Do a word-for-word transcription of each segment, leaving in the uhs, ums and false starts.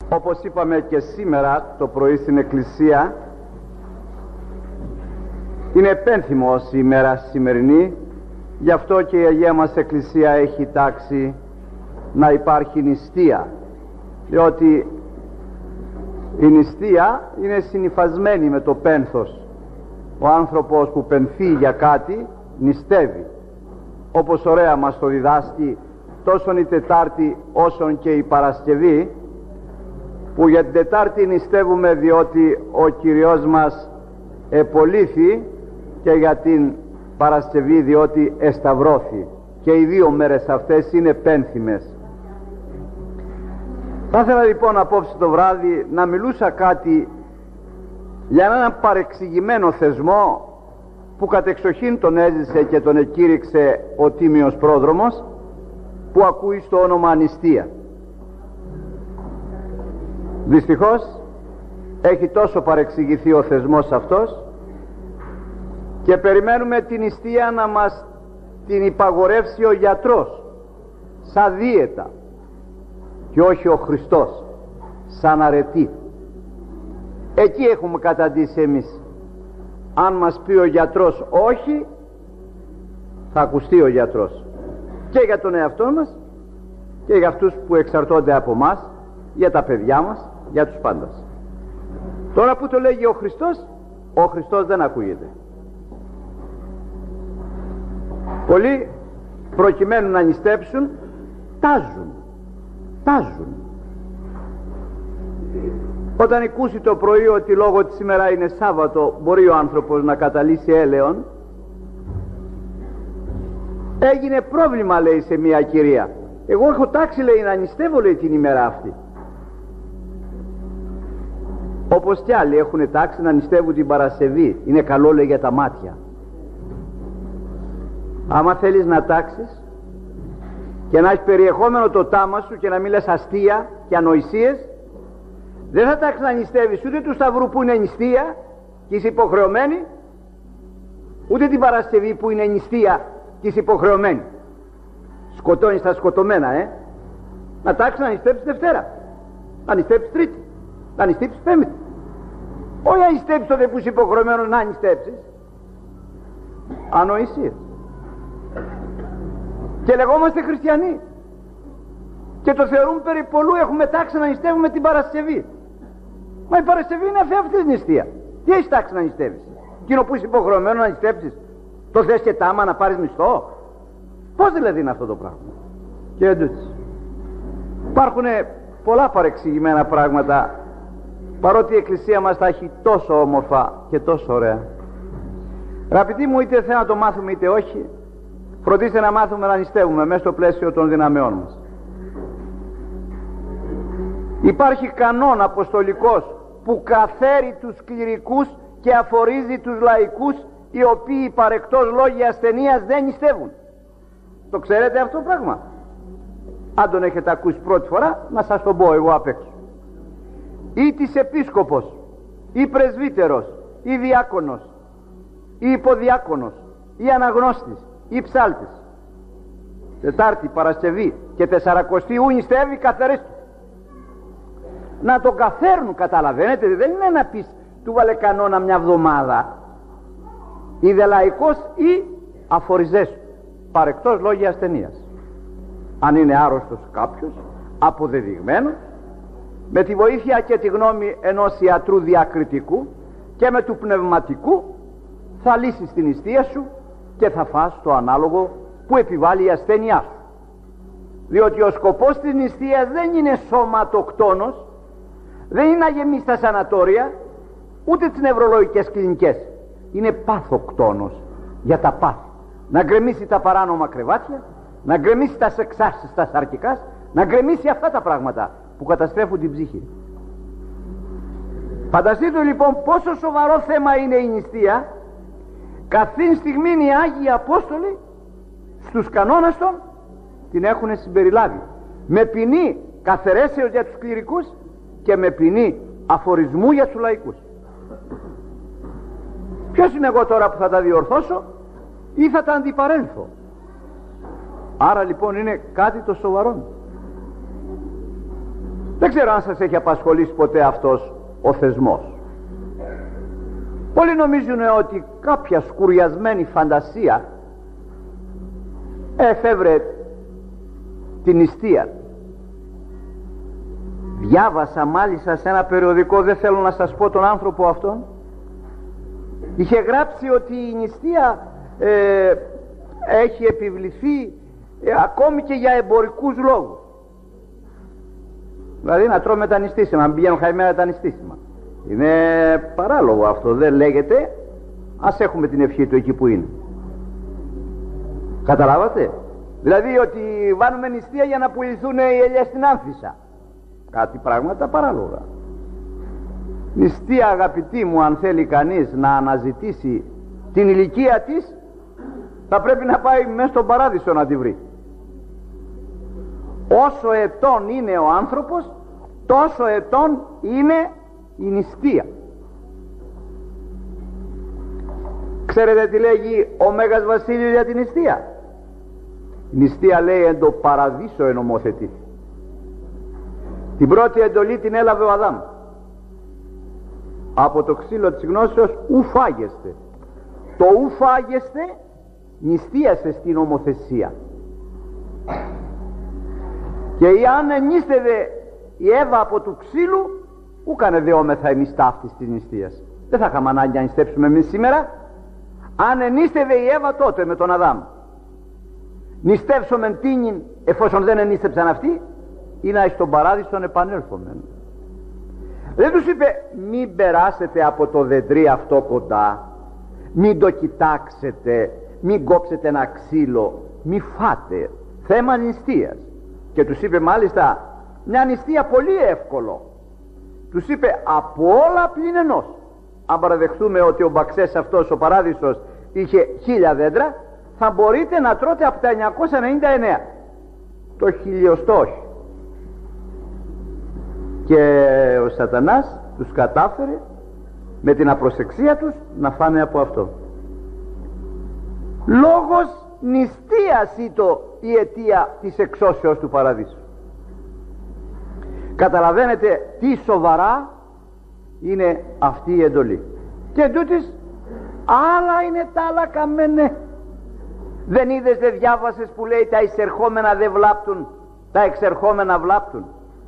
Όπως είπαμε και σήμερα το πρωί στην Εκκλησία, είναι επένθυμος η ημέρα σημερινή, γι' αυτό και η Αγία μας Εκκλησία έχει τάξει να υπάρχει νηστεία, διότι η νηστεία είναι συνυφασμένη με το πένθος. Ο άνθρωπος που πενθεί για κάτι νηστεύει, όπως ωραία μας το διδάσκει τόσο η Τετάρτη όσον και η Παρασκευή, που για την Τετάρτη νηστεύουμε διότι ο Κυριός μας επολύθη, και για την Παρασκευή διότι εσταυρώθη, και οι δύο μέρες αυτές είναι πένθυμες. Θα ήθελα λοιπόν απόψε το βράδυ να μιλούσα κάτι για έναν παρεξηγημένο θεσμό που κατεξοχήν τον έζησε και τον εκήρυξε ο Τίμιος Πρόδρομος, που ακούει στο όνομα νηστεία. Δυστυχώς έχει τόσο παρεξηγηθεί ο θεσμός αυτός, και περιμένουμε την νηστεία να μας την υπαγορεύσει ο γιατρός σαν δίαιτα, και όχι ο Χριστός σαν αρετή. Εκεί έχουμε καταντήσει εμείς. Αν μας πει ο γιατρός όχι, θα ακουστεί ο γιατρός, και για τον εαυτό μας και για αυτούς που εξαρτώνται από μας, για τα παιδιά μας, για τους πάντας. Τώρα που το λέγει ο Χριστός, ο Χριστός δεν ακούγεται. Πολλοί προκειμένου να νηστέψουν τάζουν, τάζουν. Όταν ακούσει το πρωί ότι λόγω ότι σήμερα είναι Σάββατο μπορεί ο άνθρωπος να καταλύσει έλεον, έγινε πρόβλημα, λέει, σε μια κυρία. Εγώ έχω τάξει, λέει, να νηστεύω, λέει, την ημέρα αυτή. Όπως κι άλλοι έχουν τάξει να νηστεύουν την Παρασκευή. Είναι καλό, λέει, για τα μάτια. Άμα θέλεις να τάξεις και να έχει περιεχόμενο το τάμα σου και να μην λες αστεία και ανοησίες, δεν θα τάξεις να νηστεύεις ούτε του Σταυρού που είναι νηστεία και είσαι υποχρεωμένη, ούτε την Παρασκευή που είναι νηστεία και είσαι υποχρεωμένη. Σκοτώνεις τα σκοτωμένα, ε! Να τάξεις να νηστέψεις Δευτέρα, να νηστέψεις Τρίτη, να νηστέψεις Πέμπτη. Όχι να νηστέψεις τότε που είσαι υποχρεωμένο να νηστέψεις. Ανοησίες. Και λεγόμαστε χριστιανοί και το θεωρούν περί πολλού έχουμε τάξει να νηστεύουμε την Παρασκευή. Μα η Παρασκευή είναι αυτή η νηστεία. Τι έχεις τάξει να νηστεύεις? Εκείνο που είσαι υποχρεωμένο να νηστέψεις, το θες και τάμα να πάρεις μισθό? Πώς δηλαδή είναι αυτό το πράγμα? Και εντούτοις υπάρχουν πολλά παρεξηγημένα πράγματα, παρότι η Εκκλησία μας τα έχει τόσο όμορφα και τόσο ωραία. Αγαπητοί μου, είτε θέλουμε να το μάθουμε είτε όχι, φροντίστε να μάθουμε να νηστεύουμε μέσα στο πλαίσιο των δυναμεών μας. Υπάρχει κανόν αποστολικός που καθαίρει τους κληρικούς και αφορίζει τους λαϊκούς, οι οποίοι παρεκτός λόγια ασθενείας δεν νηστεύουν. Το ξέρετε αυτό το πράγμα? Αν τον έχετε ακούσει πρώτη φορά, να σας το πω εγώ απ' έξω. Ή της επίσκοπος, ή πρεσβύτερος, ή διάκονος, ή υποδιάκονος, ή αναγνώστης, ή ψάλτης. Τετάρτη, Παρασκευή και Τεσσαρακοστή ου νηστεύει, καθαρίστε. Να το καθαίρνουν, καταλαβαίνετε, δεν είναι να πεις του βάλε κανόνα μια εβδομάδα. Είδε λαϊκός ή αφοριζές, παρεκτός λόγια ασθενείας. Αν είναι άρρωστος κάποιος, αποδεδειγμένος, με τη βοήθεια και τη γνώμη ενός ιατρού διακριτικού και με του πνευματικού, θα λύσεις την νηστεία σου και θα φας το ανάλογο που επιβάλλει η ασθένειά σου. Διότι ο σκοπός της νηστείας δεν είναι σωματοκτόνος, δεν είναι να γεμίσει τα σανατόρια, ούτε τις νευρολογικές κλινικές. Είναι πάθοκτόνος για τα πάθη. Να γκρεμίσει τα παράνομα κρεβάτια, να γκρεμίσει τα σεξάσεις τα σαρκικά, να γκρεμίσει αυτά τα πράγματα που καταστρέφουν την ψυχή. Φανταστείτε λοιπόν πόσο σοβαρό θέμα είναι η νηστεία. Καθήν στιγμή οι Άγιοι Απόστολοι στους κανόνες των την έχουν συμπεριλάβει, με ποινή καθαιρέσεως για τους κληρικούς και με ποινή αφορισμού για τους λαϊκούς. Ποιος είμαι εγώ τώρα που θα τα διορθώσω ή θα τα αντιπαρέλθω? Άρα λοιπόν είναι κάτι το σοβαρό. Δεν ξέρω αν σας έχει απασχολήσει ποτέ αυτός ο θεσμός. Πολλοί νομίζουν ότι κάποια σκουριασμένη φαντασία εφεύρε την νηστεία. Διάβασα μάλιστα σε ένα περιοδικό, δεν θέλω να σας πω τον άνθρωπο αυτόν, είχε γράψει ότι η νηστεία ε, έχει επιβληθεί ε, ακόμη και για εμπορικούς λόγους. Δηλαδή να τρώμε τα νηστίσιμα, να πηγαίνουν χαϊμένα τα νηστίσιμα. Είναι παράλογο αυτό, δεν λέγεται. Ας έχουμε την ευχή του εκεί που είναι. Καταλάβατε? Δηλαδή ότι βάνουμε νηστεία για να πουληθούν οι ελιές στην Άμφισσα. Κάτι πράγματα παράλογα. Νηστεία, αγαπητοί μου, αν θέλει κανείς να αναζητήσει την ηλικία της, θα πρέπει να πάει μέσα στον παράδεισο να τη βρει. Όσο ετών είναι ο άνθρωπος, τόσο ετών είναι η νηστεία. Ξέρετε τι λέγει ο Μέγας Βασίλειος για την νηστεία? Η νηστεία, λέει, εν το παραδείσο ενομοθετεί. Την πρώτη εντολή την έλαβε ο Αδάμ. Από το ξύλο της γνώσεως ου φάγεστε. Το ου φάγεστε νηστείασε στην νομοθεσία. Και αν ενίστευε η Εύα από του ξύλου, ου κανε δεόμεθα εμείς ταύτης της νηστείας. Δεν θα είχαμε ανάγκη να νηστέψουμε εμείς σήμερα. Αν ενίστευε η Εύα τότε με τον Αδάμ, νηστεύσομεν τίνην εφόσον δεν ενίστεψαν αυτοί, ή να εις τον παράδεισον επανέλθομεν. Δεν τους είπε μην περάσετε από το δεντρί αυτό κοντά, μην το κοιτάξετε, μην κόψετε ένα ξύλο, μην φάτε. Θέμα νηστείας. Και τους είπε μάλιστα μια νηστεία πολύ εύκολο. Τους είπε από όλα πλην ενός. Αν παραδεχθούμε ότι ο Μπαξές αυτός ο παράδεισος είχε χίλια δέντρα, θα μπορείτε να τρώτε από τα εννιακόσια ενενήντα εννέα. Το χιλιοστό όχι. Και ο Σατανάς τους κατάφερε με την απροσεξία τους να φάνε από αυτό. Λόγος νηστείας ήτο η αιτία της εξώσεως του παραδείσου. Καταλαβαίνετε τι σοβαρά είναι αυτή η εντολή. Και εντούτοις άλλα είναι τα άλλα καμένε. Δεν είδες, δεν διάβασες που λέει τα εισερχόμενα δεν βλάπτουν, τα εξερχόμενα βλάπτουν?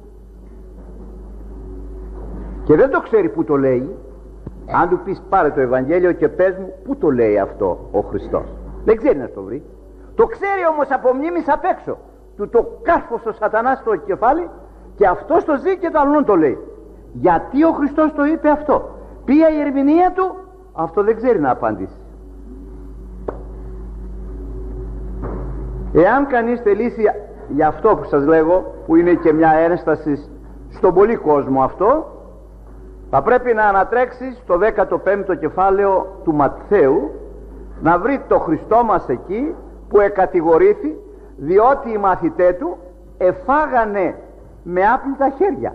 Και δεν το ξέρει που το λέει. Αν του πεις πάρε το Ευαγγέλιο και πες μου που το λέει αυτό ο Χριστός, δεν ξέρει να το βρει. Το ξέρει όμως από μνήμης απ' έξω. Του το κάρφωσε ο Σατανάς στο κεφάλι και αυτός το ζει και το αλλού το λέει. Γιατί ο Χριστός το είπε αυτό? Ποια η ερμηνεία του? Αυτό δεν ξέρει να απαντήσει. Εάν κανείς θελήσει για αυτό που σας λέγω, που είναι και μια ένσταση στον πολύ κόσμο αυτό, θα πρέπει να ανατρέξει στο δέκατο πέμπτο κεφάλαιο του Ματθαίου, να βρει το Χριστό μας εκεί που εκατηγορήθη διότι οι μαθητές του εφάγανε με άπλυτα χέρια.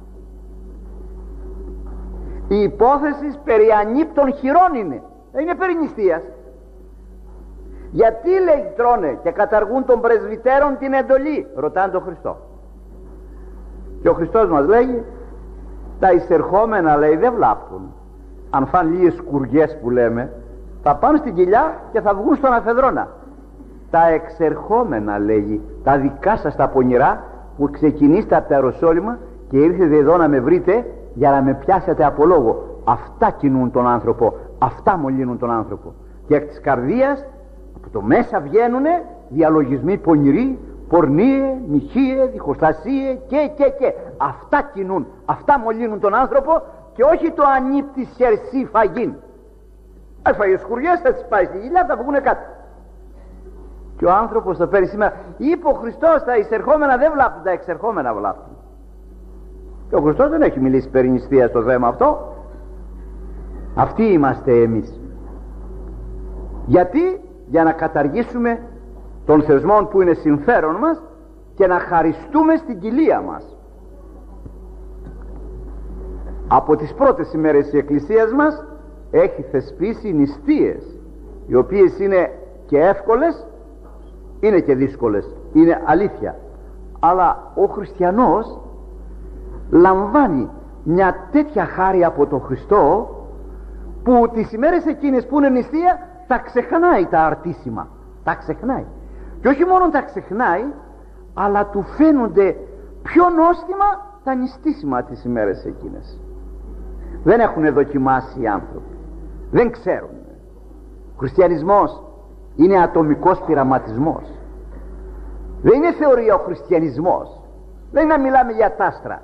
Η υπόθεση περί ανύπτων χειρών είναι, δεν είναι περί νηστείας. Γιατί, λέει, τρώνε και καταργούν των πρεσβυτέρων την εντολή? Ρωτάνε τον Χριστό. Και ο Χριστός μας λέει τα εισερχόμενα, λέει, δεν βλάπτουν. Αν φάνε λίγες σκουριές που λέμε, θα πάνε στην κοιλιά και θα βγουν στον αφεδρόνα. Τα εξερχόμενα, λέγει, τα δικά σας τα πονηρά που ξεκινήσετε από τα Ιεροσόλυμα και ήρθετε εδώ να με βρείτε για να με πιάσετε από λόγο, αυτά κινούν τον άνθρωπο, αυτά μολύνουν τον άνθρωπο. Και εκ της καρδίας από το μέσα βγαίνουνε διαλογισμοί πονηροί, πορνείε, μοιχείε, διχοστασίε και και και αυτά κινούν, αυτά μολύνουν τον άνθρωπο, και όχι το ανύπτη σερσί φαγήν. Έφαγε σκουριές, θα τις πάει στη γυλιά, θα βγουνε κάτω. Και ο άνθρωπος θα παίρνει σήμερα, είπε ο Χριστός τα εισερχόμενα δεν βλάπτουν, τα εξερχόμενα βλάπτουν. Και ο Χριστός δεν έχει μιλήσει περί νηστείας στο θέμα αυτό. Αυτοί είμαστε εμείς. Γιατί? Για να καταργήσουμε των θεσμών που είναι συμφέρον μας και να χαριστούμε στην κοιλία μας. Από τις πρώτες ημέρες της Εκκλησίας μας έχει θεσπίσει νηστείες, οι οποίες είναι και εύκολες, είναι και δύσκολες, είναι αλήθεια. Αλλά ο χριστιανός λαμβάνει μια τέτοια χάρη από τον Χριστό, που τις ημέρες εκείνες που είναι νηστεία τα ξεχνάει τα αρτήσιμα, τα ξεχνάει, και όχι μόνο τα ξεχνάει, αλλά του φαίνονται πιο νόστιμα τα νηστίσιμα τις ημέρες εκείνες. Δεν έχουν δοκιμάσει οι άνθρωποι, δεν ξέρουν. Ο χριστιανισμός είναι ατομικός πειραματισμός, δεν είναι θεωρία ο χριστιανισμός, δεν είναι να μιλάμε για τάστρα,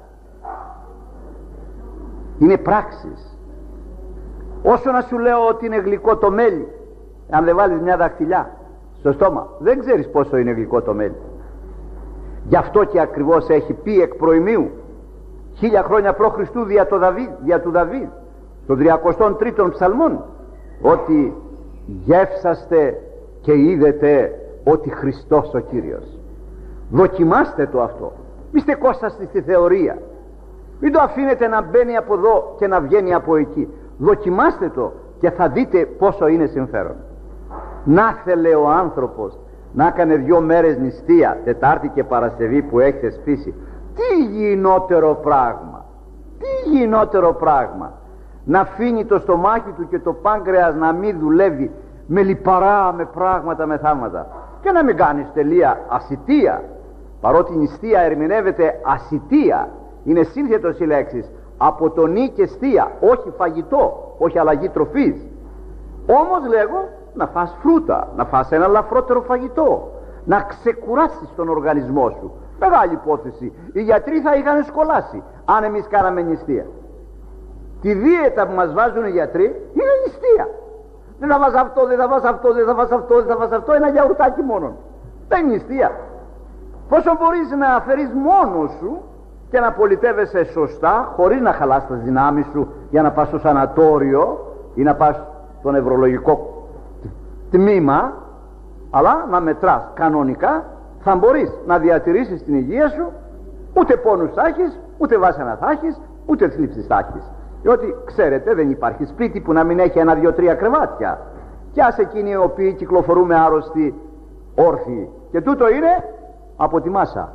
είναι πράξεις. Όσο να σου λέω ότι είναι γλυκό το μέλι, αν δεν βάλεις μια δαχτυλιά στο στόμα, δεν ξέρεις πόσο είναι γλυκό το μέλι. Γι' αυτό και ακριβώς έχει πει εκ προημίου, χίλια χρόνια προ Χριστού, δια, το Δαβίδ, δια του Δαβίδ, των τριακοστών τρίτων ψαλμών, ότι γεύσαστε και είδετε ότι Χριστός ο Κύριος. Δοκιμάστε το αυτό, μη στεκόσαστε στη θεωρία, μην το αφήνετε να μπαίνει από εδώ και να βγαίνει από εκεί. Δοκιμάστε το και θα δείτε πόσο είναι συμφέρον. Να θέλε ο άνθρωπος να έκανε δυο μέρες νηστεία, Τετάρτη και Παρασκευή που έχει θεσπίσει, τι γινότερο πράγμα, τι γινότερο πράγμα, να αφήνει το στομάχι του και το πάγκρεας να μην δουλεύει με λιπαρά, με πράγματα, με θάματα, και να μην κάνεις τελεία ασιτεία, παρότι η νηστεία ερμηνεύεται ασιτεία, είναι σύνθετος η λέξη από το νη και στεία, όχι φαγητό, όχι αλλαγή τροφής. Όμως λέγω να φας φρούτα, να φας ένα ελαφρότερο φαγητό, να ξεκουράσεις τον οργανισμό σου. Μεγάλη υπόθεση, οι γιατροί θα είχαν σκολάσει αν εμείς κάναμε νηστεία. Τη δίαιτα που μας βάζουν οι γιατροί είναι νηστεία. Δεν θα βάζ' αυτό, δεν θα βάζ' αυτό, δεν θα βάζ' αυτό, δεν θα βάζ' αυτό, ένα γιαουρτάκι μόνο. Δεν είναι νηστεία. Πόσο μπορείς να αφαιρείς μόνος σου και να πολιτεύεσαι σωστά, χωρίς να χαλάς τις δυνάμεις σου για να πας στο σανατόριο ή να πας στο νευρολογικό τμήμα, αλλά να μετράς κανονικά, θα μπορείς να διατηρήσεις την υγεία σου, ούτε πόνους θα έχεις, ούτε βάσανα θα έχεις, ούτε θλίψεις θα έχεις. Διότι ξέρετε, δεν υπάρχει σπίτι που να μην έχει ένα, δύο, τρία κρεβάτια, κι ας εκείνοι οι οποίοι κυκλοφορούμε άρρωστοι όρθιοι, και τούτο είναι από τη μάσα.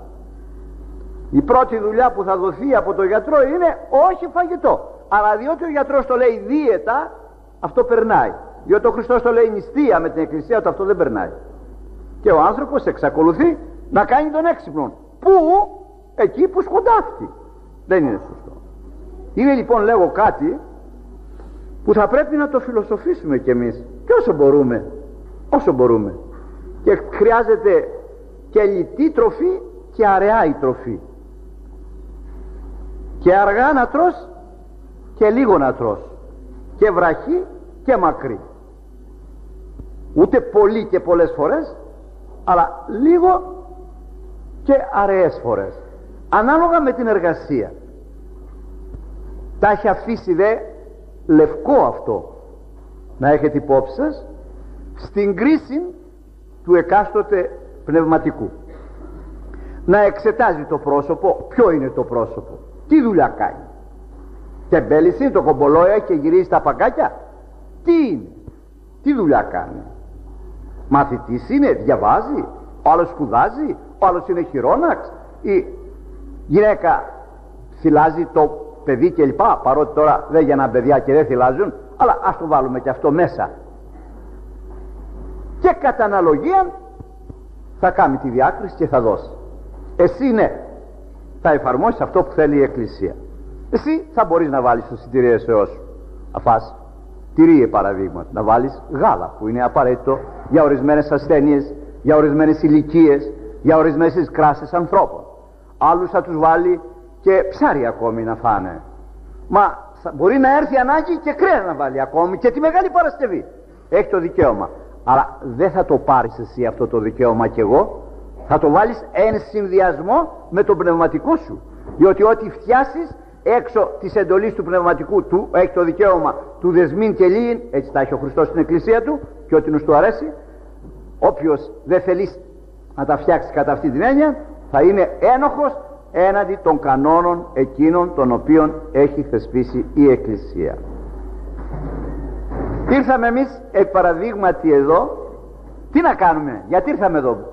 Η πρώτη δουλειά που θα δοθεί από τον γιατρό είναι όχι φαγητό, αλλά διότι ο γιατρός το λέει δίαιτα, αυτό περνάει. Διότι ο Χριστός το λέει νηστεία με την Εκκλησία του, αυτό δεν περνάει. Και ο άνθρωπος εξακολουθεί να κάνει τον έξυπνο. Πού? Εκεί που σκοντάφτει. Δεν είναι σωστό. Είναι λοιπόν, λέγω, κάτι που θα πρέπει να το φιλοσοφήσουμε κι εμείς, και όσο μπορούμε, όσο μπορούμε. Και χρειάζεται και λιτή τροφή και αραιά η τροφή, και αργά να τρως και λίγο να τρως, και βραχή και μακρύ, ούτε πολύ και πολλές φορές, αλλά λίγο και αραιές φορές, ανάλογα με την εργασία. Τα έχει αφήσει δε λευκό αυτό, να έχετε υπόψη σας, στην κρίση του εκάστοτε πνευματικού. Να εξετάζει το πρόσωπο, ποιο είναι το πρόσωπο, τι δουλειά κάνει. Τεμπέλης είναι, το κομπολόια και γυρίζει τα παγκάκια, τι είναι, τι δουλειά κάνει. Μαθητής είναι, διαβάζει, ο άλλος σπουδάζει, ο άλλος είναι χειρόναξ, η γυναίκα θυλάζει το παιδί κλπ. Παρότι τώρα δεν γίναν παιδιά και δεν θυλάζουν, αλλά ας το βάλουμε και αυτό μέσα. Και κατά αναλογία θα κάνει τη διάκριση και θα δώσει. Εσύ ναι, θα εφαρμόσεις αυτό που θέλει η Εκκλησία. Εσύ θα μπορείς να βάλεις στο συντηριασιό σου, να φας τυρί παραδείγματα, να βάλεις γάλα που είναι απαραίτητο για ορισμένες ασθένειες, για ορισμένες ηλικίες, για ορισμένες κράσεις ανθρώπων. Άλλους θα τους βάλει και ψάρι ακόμη να φάνε. Μα μπορεί να έρθει ανάγκη και κρέα να βάλει ακόμη και τη Μεγάλη Παρασκευή. Έχει το δικαίωμα. Αλλά δεν θα το πάρεις εσύ αυτό το δικαίωμα κι εγώ, θα το βάλεις εν συνδυασμό με τον πνευματικό σου. Διότι ό,τι φτιάσεις έξω της εντολής του πνευματικού του, έχει το δικαίωμα του δεσμήν και λύην, έτσι τα έχει ο Χριστός στην Εκκλησία του, και ό,τι νους του αρέσει. Όποιος δεν θέλει να τα φτιάξει κατά αυτή την έννοια, θα είναι ένοχος έναντι των κανόνων εκείνων των οποίων έχει θεσπίσει η Εκκλησία. Ήρθαμε εμείς εκ παραδείγματι εδώ, τι να κάνουμε, γιατί ήρθαμε εδώ,